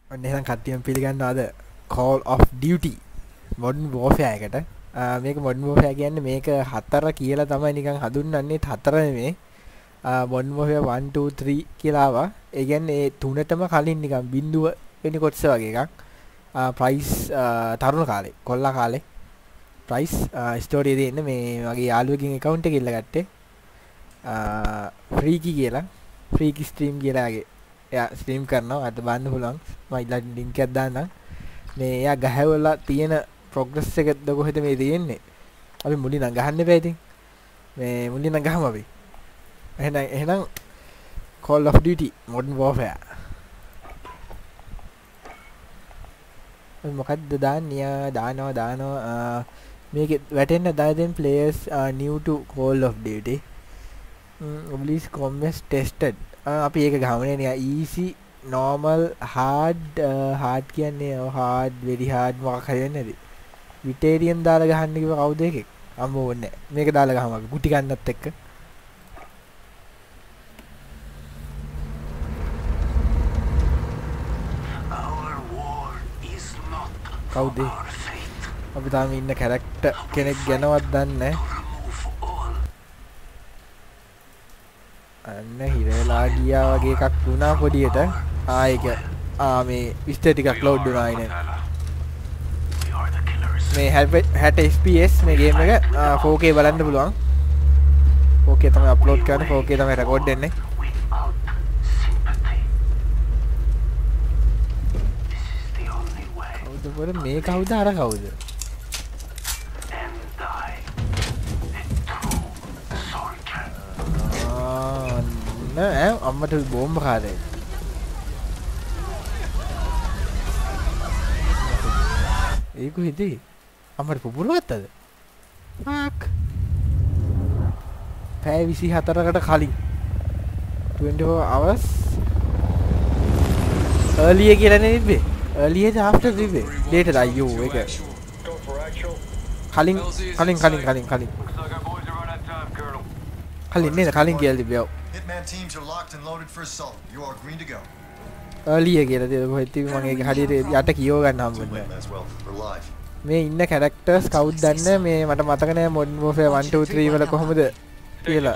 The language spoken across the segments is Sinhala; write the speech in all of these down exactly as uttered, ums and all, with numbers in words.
ඔන්න එහෙනම් කට්ටියම පිළිගන්නවාද Call of Duty Modern Warfare එකට. මේක Modern Warfare කියන්නේ මේක හතර කියලා තමයි නිකන් හඳුන්වන්නේ. හතර නෙමෙයි. Modern Warfare one two three කියලා ආවා. ඒ කියන්නේ ඒ තුනටම කලින් නිකන් බිඳුව වෙනි කොටස වගේ එකක්. ප්‍රයිස් තරුණ කාලේ, කොල්ලා කාලේ. ප්‍රයිස් ස්ටෝරි දෙන්නේ මේ වගේ යාළුවකින් account එක ඉල්ලගත්තේ. ෆ්‍රීකි කියලා. ෆ්‍රීකි ස්ට්‍රීම් කියලාගේ. එයා ස්ට්‍රීම් කරනවා අද බලන්න පුළුවන් මම ඊළඟ ලින්ක් එකක් දාන්නම් මේ එයා ගහවලා තියෙන ප්‍රොග්‍රස් එකද කොහෙද මේ තියෙන්නේ අපි මුලින් නම් ගහන්න එපා ඉතින් මේ මුලින් නම් ගහමු අපි එහෙනම් එහෙනම් Call of Duty Modern Warfare මොකද්ද දාන්නේ දානවා දානවා මේක වැටෙන්න දාදෙන් players are new to Call of Duty obelisk combat tested අපි ඒක ගහමනේ නේ easy normal hard hard කියන්නේ hard very hard මොකක් හරි වෙන්නේ නැති විටේරියන් දාලා ගහන්න කිව්ව කවුද එකෙක් අම්මෝ ඕනේ මේක දාලා ගහමු අපි ගුටි ගන්නත් එක්ක කවුද අපි තාම ඉන්න කැරක්ටර් කෙනෙක් ගැනවත් දන්නේ නැහැ අන්න හිරලා ගියා වගේ එකක් වුණා පොඩියට ආ ඒක ආ මේ විස්තර ටිකක් ලෝඩ් වුණා ඉන්නේ මේ sixty F P S මේ ගේම් එක four K බලන්න පුළුවන් four K තමයි අප්ලෝඩ් කරන්නේ four K තමයි රෙකෝඩ් වෙන්නේ කවුද පොර මේ කවුද අර කවුද නෑ අම්මට බෝම්බ කාරේ ඒක හිතේ අම්මට පුපුර ගත්තද ෆක් පැය twenty-four කට කලින් twenty-four hours earlier කියලා නේ තිබ්බේ earlier ද after තිබ්බේ later අයියෝ ඒක කලින් කලින් කලින් කලින් කලින් කලින් නේද කලින් කියලා තිබ්බේ Hitman teams are locked and loaded for assault. You are green to go. earlier කියලා තියෙන කොහෙද තිබ්බේ මම ඒක හරියට යට කියව ගන්න හම්බුනේ මේ ඉන්න characters කවුද දන්නේ මේ මට මතක නෑ Modern Warfare one two three වල කොහොමද කියලා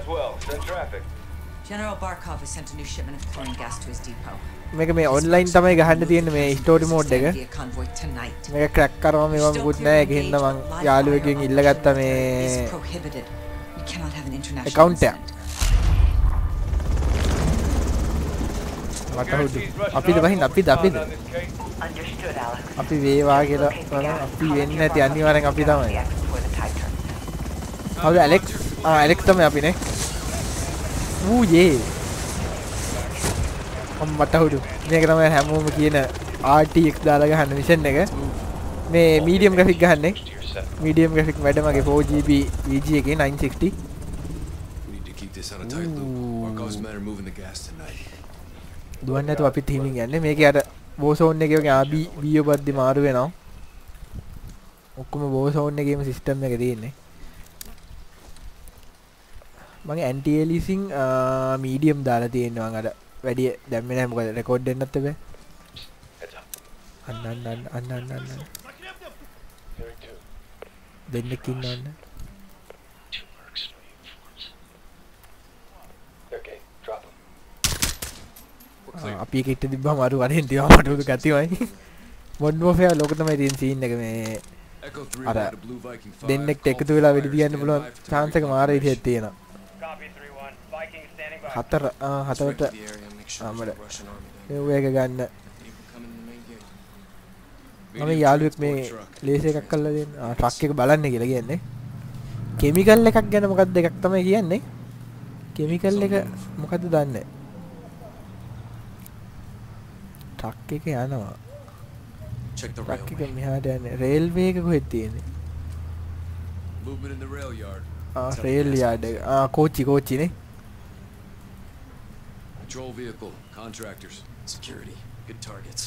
General Barkov has sent a new shipment of chlorine gas to his depot. මේක මේ online තමයි ගහන්න තියෙන්නේ මේ story mode එක මේක crack කරවම මේවා මුකුත් නෑ ඒක හින්දා මං යාළුවෙක්ගෙන් ඉල්ලගත්තා මේ account එක වටහුදු අපිද වහින්න අපිද අපිද අපි වේවා කියලා බලන්න අපි වෙන්නේ නැති අනිවාර්යෙන් අපි තමයි හවුද ඇලෙක්ස් ආ ඇලෙක්ස් තමයි අපි නේ ඌ යේ අම් වටහුදු මේක තමයි හැමෝම කියන R T X දාලා ගහන්න මිෂන් එක මේ මීඩියම් ග්‍රැෆික් ගහන්නේ මීඩියම් ග්‍රැෆික් වැඩ මගේ four G B V G එකේ nine sixty දුවන්නේ නැතුව අපි තීමින් යන්නේ මේකේ අර බෝසෝන් එකේ වගේ ආබි බීයෝ බද්දි මාරු වෙනවා ඔක්කොම බෝසෝන් එකේම සිස්ටම් එක තියෙන්නේ මගේ ඇන්ටි එලිසින් මීඩියම් දාලා තියෙනවා මම අර වැඩි දැම්මේ නැහැ මොකද රෙකෝඩ් දෙන්නත් බෑ අන්න අන්න අන්න අන්න අන්න අන්න දෙන්නෙක් ඉන්නවන්න අපි එක ඉට තිබ්බම අරු වරෙන් තියවා මට උදු ගතිවයි Modern Warfare ලෝක තමයි තියෙන සීන් එක මේ අර දෙන්නෙක්ට එකතු වෙලා වෙඩි තියන්න පුළුවන් chance එක මාර විදිහට තියෙනවා හතර හතරට ආමර මේ ඔය එක ගන්න මම යාළුවෙක් මේ ලේසර් එකක් කරලා දෙන්න ට්‍රක් එක බලන්න කියලා කියන්නේ කෙමිකල් එකක් ගැන මොකක්ද එකක් තමයි කියන්නේ කෙමිකල් එක මොකද්ද දන්නේ ට්‍රක් එක යනවා ට්‍රක් එක මෙහාට යන්නේ රේල්වේ එක කොහෙද තියෙන්නේ ආ රේල් යාඩ් එක ආ කෝච්චි කෝච්චි නේ patrol vehicle contractors security good targets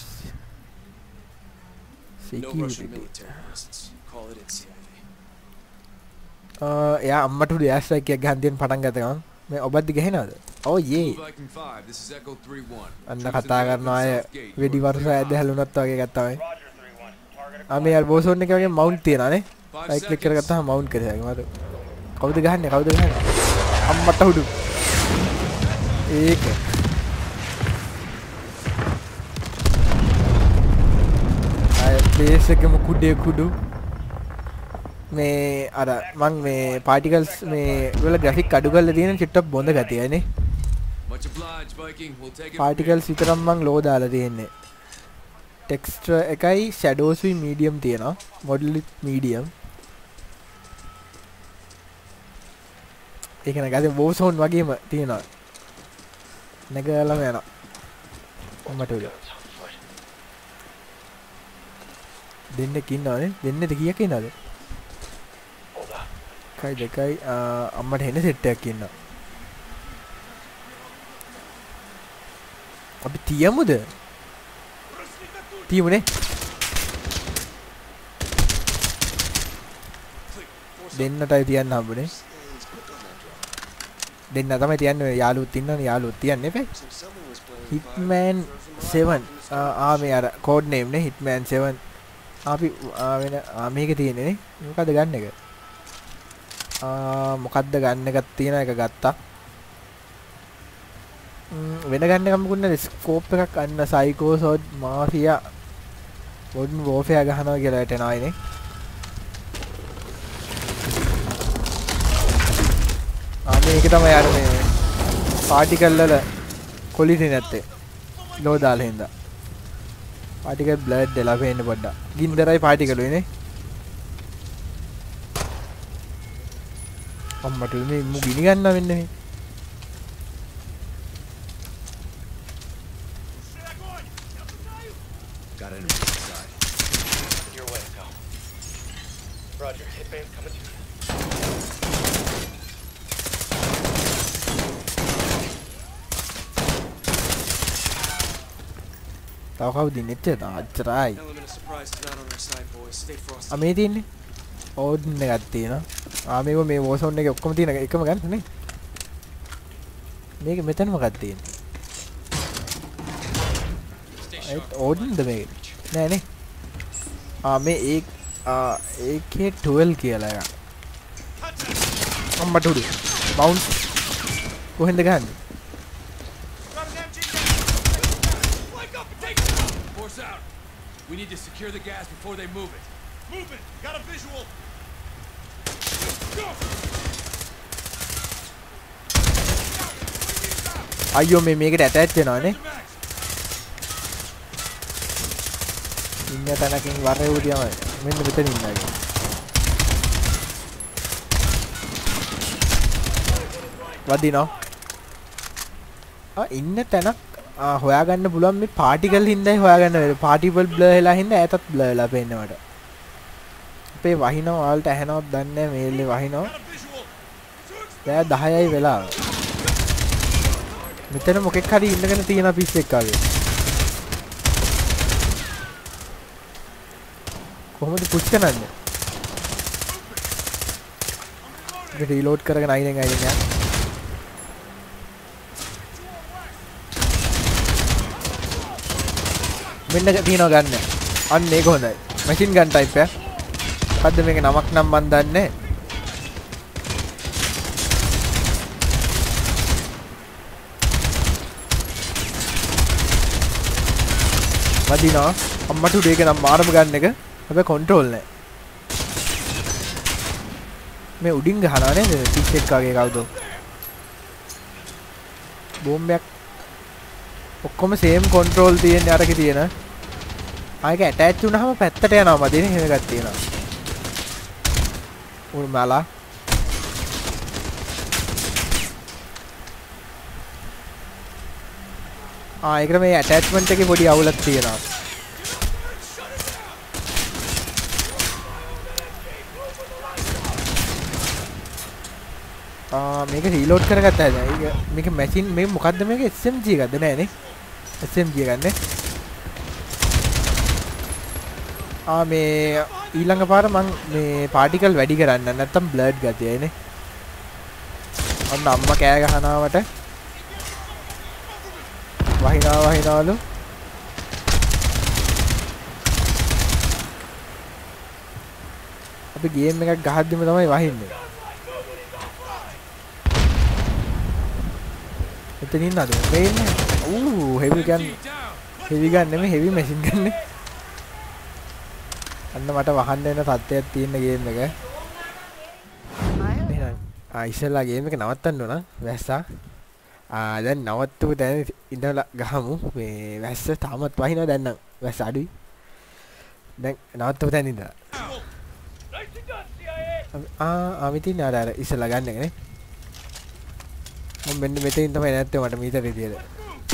no Russian military presence call it in C I V ආ යා අම්මට උඩ ඇස් එකක් ගහන් දෙන්න පටන් ගත්තා ගමන් මේ ඔබද්දි ගහනවද Oh yeah. Blue Viking five, this is Echo three one. අන්න Troops කතා in the කරනවා අය south gate. වෙඩි You are වර්ෂ clear. ඇද්ද හැලුණත් වගේ එකක් තමයි. ආ මේ අර බෝසෝන් එක වගේ මවුන්ට් තියනවානේ. රයිට් ක්ලික් කරගත්තාම මවුන්ට් කරේ. මට කවුද ගහන්නේ? කවුද ගහන්නේ? අම්මට උඩු. ඒක. අය බේස් එකම කුඩේ කුඩු. මේ අර මං මේ පාටිකල්ස් මේ වල ග්‍රැෆික් අඩු කරලා තියෙන චිට්ටක් බොඳ ගතියනේ. Much obliged, Viking. We'll take it. Particles විතරක් මං ලෝ දාලා තියෙන්නේ. ටෙක්ස්චර් එකයි ෂැඩෝස් වි මීඩියම් තියෙනවා. Model medium. ඒක නේද වෝසෝන් වගේම තියෙනවා. නැගලම යනවා. ඔම්මට උඩ. දෙන්නෙක් ඉන්නවනේ. දෙන්නෙද කීයක් ඉන්නවද? කයි දෙකයි අම්මට හෙන සෙට් එකක් ඉන්නවා. අපි තියමුද? තියමුනේ. දෙන්නටයි තියන්න හම්බුනේ. දෙන්න තමයි තියන්නේ යාළුවොත් ඉන්නවනේ යාළුවොත් තියන්න එපේ. Hitman seven ආ මේ අර කෝඩ් නේම් නේ Hitman seven. අපි වෙන මේක තියෙන්නේ නේ. මොකද්ද ගන්න එක? ආ මොකද්ද ගන්න එකක් තියෙන එක ගත්තා. වෙන ගන්න කමකුත් නැද ස්කෝප් එකක් අන්න සයිකෝ සෝඩ් මාෆියා මොඩර්න් වෝෆෙයා ගහනවා කියලා හිතනවා ඉන්නේ. ආ මේක තමයි අර මේ පාටිකල් වල ක්වොලිටි නැත්තේ. ලෝ දාලා හින්දා. පාටිකල් බ්ලඩ් දෙලා පේන්න පොඩ්ඩක්. ගින්දරයි පාටිකල් වෙන්නේ. අම්මට මේ මු ගිනි ගන්නවා මෙන්න මේ. Got enemy inside. Your way, go. Roger, hitman's coming to you. තව කවුද ඉන්නේ? එච්චර අච්චරයි. Element of surprise is not on our side, boys. Stay frosty. ආ මේ තියෙන්නේ. ඕඩන් එකක් තියෙනවා. ආ මේක මේ වෝසෝන් එකේ ඔක්කොම තියෙන එකම ගන්න නේ. මේක මෙතන මොකක්ද තියෙන්නේ? ඒත් ඕඩන්ද මේක? නෑ නේ. ආ මේ ඒ ආ A K twelve කියලා එකක්. අම්මට උඩු. බවුන්ස්. කොහෙන්ද ගහන්නේ? Force out. We need to secure the gas before they move it. Move it! Got a visual! අයියෝ මේ මේකට ඇටච් වෙනවනේ. ඉන්න තැනකින් වරේ උඩියම මෙන්න මෙතන ඉන්නවා. වදිනවා. ආ ඉන්න තැනක් ආ හොයාගන්න පුළුවන් මේ පාටිකල් හින්දායි හොයාගන්න වෙන්නේ. පාටිකල් බ්ලර් වෙලා හින්දා ඈතත් බ්ලර් වෙලා පේන්නේ මට. අපේ වහිනවා ඔයාලට ඇහෙනවද දන්නේ නැහැ මේල්ලේ වහිනවා. දැන් දහයයි වෙලා. මෙතන මොකෙක් හරි ඉන්නගෙන තියෙන පිස්සෙක් වගේ. කොහොමද පුෂ් කරන්නේ? ඒක රීලෝඩ් කරගෙන අයිනෙන් අයිනෙන් යන්න. මෙන්න තියනවා ගන්න. අන්න ඒක හොඳයි. මැෂින් ගන් ටයිප් එක. මොකද්ද මේක නමක් නම් මන් දන්නේ නැහැ. වදිනවා. අම්මට උඩ ඒක නම් මාරම ගන්න එක. හැබැයි කන්ට්‍රෝල් නැහැ. මේ උඩින් ගහනවා නේද? පිච් එක වගේ කවුද? බෝම්බයක් ඔක්කොම සේම් කන්ට්‍රෝල් තියෙන්නේ අරකේ තියෙන. ආයක ඇටච් වුණාම පැත්තට යනවා මදිනේ එහෙම එකක් තියෙනවා. උන් මාලා ආ ඒකට මේ ඇටැච්මන්ට් එකේ පොඩි අවුලක් තියෙනවා. ආ මේක රීලෝඩ් කරගත්තා දැන්. මේක මැෂින් මේ මොකද්ද මේක S M G එකක්ද නෑනේ. S M G එකක් නේ. ආ මේ ඊළඟ පාර මං මේ පාටිකල් වැඩි කරන්න නැත්තම් බ්ලඩ් ගතියයිනේ. අන්න අම්මා කෑ ගහනවට වහිනා වහිනාලු අපි ගේම් එකක් ගහද්දිම තමයි වහින්නේ එතන ඉන්නද මේ ඉන්නේ ඌ හෙවි ගන් හෙවි ගන් නෙමෙයි හෙවි මැෂින් ගන් නේ අන්න මට වහන්න වෙන තත්ත්වයක් තියෙන ගේම් එක එහෙනම් ආ ඉස්සෙල්ලා ගේම් එක නවත්තන්න ඕන වැස්සා ආ දැන් නවත්තපු තැන ඉඳලා ගහමු මේ වැස්ස තාමත් වහිනවා දැන් නම් වැස්ස අඩුයි දැන් නවත්තපු තැන ඉඳලා ආ ආමිතින් ආර ආර ඉස්සෙල්ලා ගන්න එක නේ මම මෙන්න මෙතනින් තමයි නැත්තේ මට මීටරේ විදියට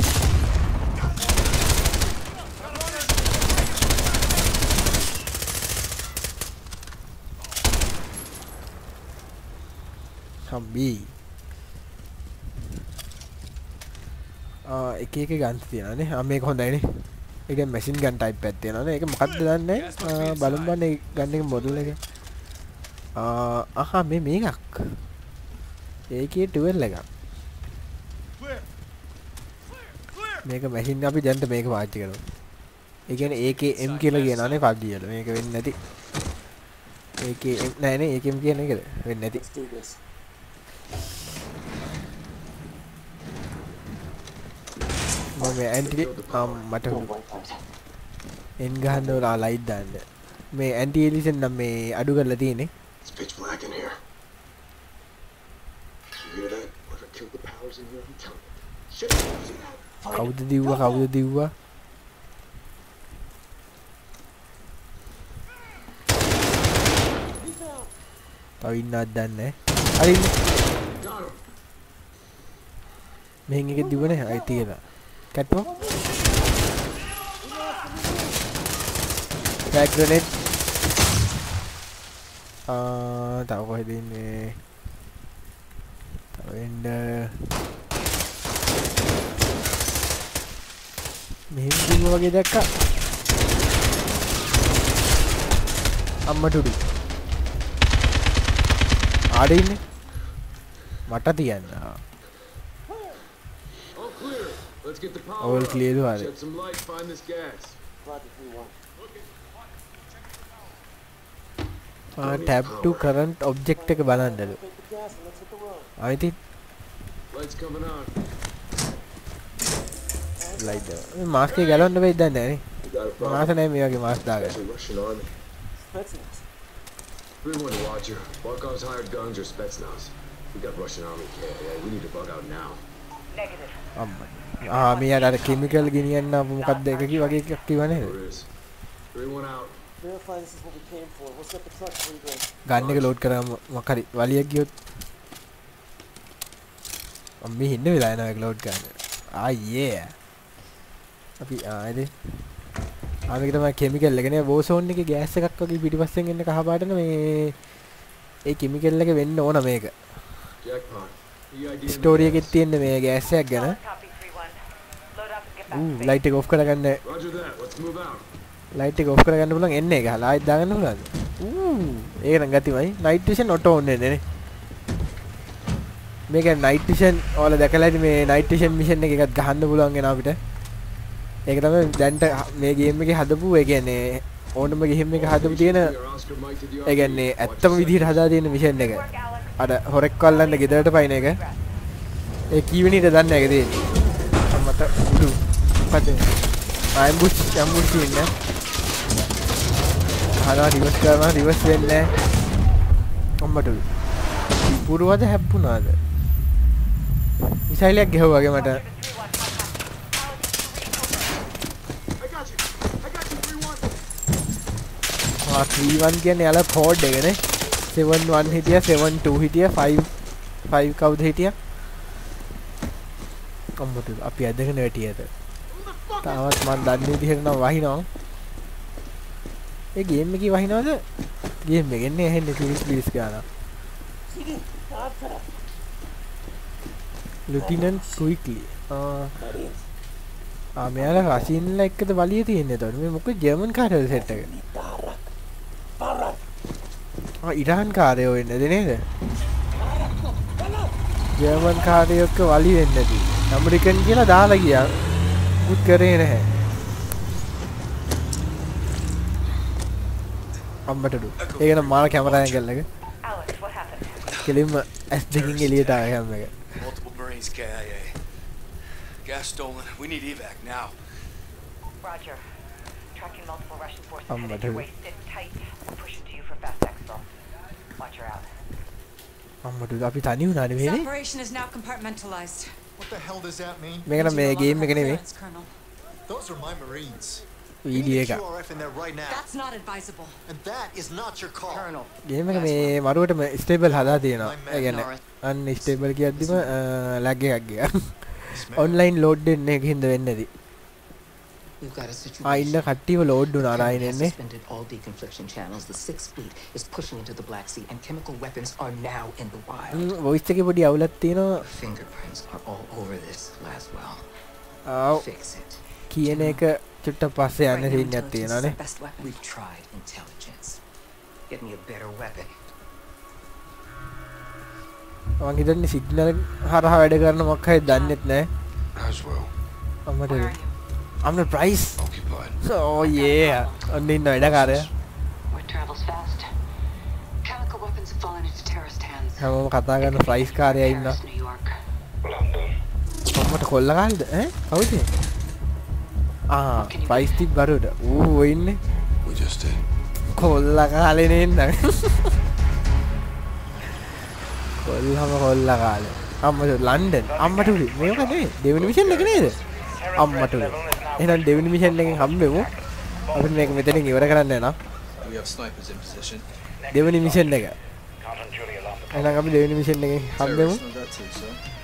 හම්බි ආ එක එක ගන්න තියනනේ ආ මේක හොඳයිනේ ඒක මැෂින් ගන් ටයිප් එකක් තියෙනවානේ ඒක මොකක්ද දන්නේ බලමු බලන්න ගන්න එක මොඩල් එක ආ අහා මේ මේකක් ඒකේ ටුවෙල් එකක් මේක මැෂින් අපි දැන් මේක පාවිච්චි කරමු ඒ කියන්නේ A K M කියලා කියනවානේ පබ්ජි වල මේක වෙන්නේ නැති A K M නෑ නේ A K M කියන එකද වෙන්නේ නැති මම ඇන්ටි මට එන් ගහන්න ඕන ලයිට් දාන්න මේ ඇන්ටි එලිෂන් නම් මේ අඩු කරලා තියෙන්නේ pitch black in here. You hear that? Whoever killed the powers in here, I'm telling you. Shit. කවුද දිව්වා කවුද දිව්වා තව ඉන්නවද දන්නේ හරි මෙහෙන් එක දිව්වනේ අය තියලා කැට්ටෝ බෑක් ග්‍රනේඩ් ආ තව කොහෙද ඉන්නේ තව එන්න මෙහෙන් දිව්වා වගේ දැක්කා අම්මටුඩු ආඩ ඉන්නේ මට තියන්න Let's get the power. All clear do Shed some light, find this gas. Ah, tab to current object එක බලන්නද? ආයිති Lights coming on. light එක. මේ මාස්ක් එක ගලවන්න බැයිද දන්නේ නැහැ නේ. මාස නැහැ මේ වගේ මාස්ක් දාගන්න. Russian army. three one to Roger. Barkov's hired guns or Spetsnaz. We got Russian army K I A. We need to bug out now. Negative. අම්මා. ආ මේ අර කිමිකල් ගෙනියන්න ආපු මොකක්ද එක කි වගේ එකක් කිව්ව නේද? three one out. Verify this is what we came for. We'll set the truck free then. ගන්න එක ලෝඩ් කරාම මොකක් හරි වලියක් ගියොත් අම්මි ඉන්න වෙලා යනවා ඒක ලෝඩ් ගන්න. ආ යේ. අපි ආයිද ආ මේක තමයි කිමිකල් එක නේ වෝසෝන් එකේ ගෑස් එකක් වගේ පිටිපස්සෙන් එන්න කහ පාටන මේ ඒ කිමිකල් එක වෙන්න ඕන මේක. Jackpot. ස්ටෝරි එකේ තියෙන මේ ගෑස් එකක් ගැන ඌ ලයිට් එක ඔෆ් කරගන්න Roger that. Let's move out. Light එක ඔෆ් කරගන්න පුළුවන් එන්නේ එක ලයිට් දාගන්න පුළුවන් ඌ ඒක නම් ගතිමයි නයිට් විෂන් ඔටෝ ඔන් වෙන්නේ නේ මේක නයිට් විෂන් ඔයාලා දැකලා ඇති මේ නයිට් විෂන් මිෂන් එක එකත් ගහන්න පුළුවන් වෙන අපිට ඒක තමයි දැන්ට මේ ගේම් එකේ හදපු ඒ කියන්නේ ඕනම ගේම් එක හදපු තියෙන ඒ කියන්නේ ඇත්තම විදිහට හදා තියෙන මිෂන් එක අර හොරෙක් කල්ලන්න ගෙදරට පයින් එක ඒ කීවෙනිට දන්නේ නැහැ ඒක තියෙන්නේ මට උඩු මොකද ආම්බුෂ් ආම්බුෂ් ඉන්නේ හරහා රිවර්ස් කරනවා රිවර්ස් වෙන්නේ අම්මට පුරවද හැප්පුණාද මිසයිලයක් ගහුවා වගේ මට ආ three one කියන්නේ යාලා කෝඩ් එක නේ seven one හිටියා seven two හිටියා five five කවුද හිටියා අම්මට අපි ඇදගෙන වැටියද තාමත් මන් දන්නේ විදිහට නම් වහිනවා ඒ ගේම් එකේ වහිනවද ගේම් එකෙන් නේ ඇහෙන්නේ ප්ලීස් ප්ලීස් ගාලා ලුටිනන්ට් ක්වික්ලි ආ ආ මෙයාලා රෂියන්ලා එක්කද වලිය තියෙන්නේ එතකොට මේ මොකද ජර්මන් කාර්යවල සෙට් එක ආ ඉරාන් කාර්යෝ වෙන්නද නේද ජර්මන් කාර්යෝ එක්ක වලිය වෙන්නේ නැති ඇමරිකන් කියලා දාලා ගියා මුකුත් කරේ නැහැ අම්මට දු ඒක නම් මාර කැමරා ඇන්ගල් එක Alex, what happened? කෙලින්ම ඇස් දෙකින් එළියට ආව හැම එක Multiple Marines K I A. Gas stolen. We need evac now. Roger. Tracking multiple Russian forces Um, headed but your who- way. Sit tight. We'll push it to you for fast exfil. Watch her out. අම්මට දු අපි තනි වුණානේ This මේනේ operation is now compartmentalized. What the hell does that mean? මේක නම් මේ Means you no game longer එක have නෙමෙයි clearance, Colonel. Those are my Marines. Video එක Q R F in there right now. That's not advisable. And that is not your call. Colonel. Game එක මේ මරුවටම ස්ටේබල් හදා තියෙනවා ඒ කියන්නේ අන්න ස්ටේබල් කියද්දිම ලැග් එකක් ගියා ඔන්ලයින් ලෝඩ් වෙන්න එක හින්දා වෙන්නේ නැති We've got a ආ situation. ඉන්න කට්ටියව ලෝඩ් වුණා Kremlin ආයින් has එන්නේ suspended all deconfliction channels. The Sixth Fleet is pushing into the Black Sea, and chemical weapons are now in the wild. Voice එකේ පොඩි අවුලක් තියෙනවා Fingerprints are all over this, Laswell. ආව් Fix it. කියන එක චුට්ටක් පස්සේ යන්න Right now, සීන් එකක් intelligence is තියෙනවානේ our best weapon. We've tried intelligence. Get me a better weapon. මං හිතන්නේ සිග්නල් හරහා වැඩ කරන මොකක් හරි දන්නෙත් නැහැ Roswell. අම්මට Where are you? I'm the price Occupied. oh yeah ඔන්න ඉන්න වැඩකාරයා Word travels fast. Chemical weapons have fallen into terrorist hands. හැමෝම කතා කරන ප්‍රයිස් කාර්යයා ඉන්නවා Paris, New York. අම්මට කොල්ල කාලේද ඈ කවුද ආ ප්‍රයිස් තිබ් බරුට ඌ ඉන්නේ We just did. කොල්ල කාලේ නෙන්න කොල්ලම කොල්ල කාලේ අම්මට ලන්ඩන් අම්මට උලි මේක නේ දෙවෙනි මිෂන් එක නේද අම්මට උලි එහෙනම් දෙවෙනි මිෂන් එකෙන් හම්බෙමු අපිට මේක මෙතනින් ඉවර කරන්න යනවා We have snipers in position. දෙවෙනි මිෂන් එක Count on Julia Lambert. එහෙනම් අපි දෙවෙනි මිෂන් එකෙන් හම්බෙමු Terrorists know that too, sir.